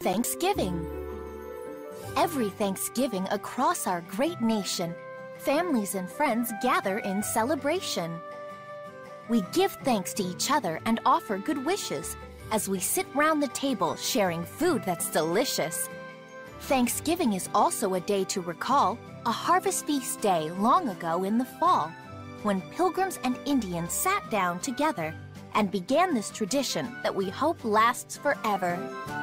Thanksgiving. Every Thanksgiving across our great nation, families and friends gather in celebration. We give thanks to each other and offer good wishes as we sit round the table sharing food that's delicious. Thanksgiving is also a day to recall a harvest feast day long ago in the fall, when Pilgrims and Indians sat down together and began this tradition that we hope lasts forever.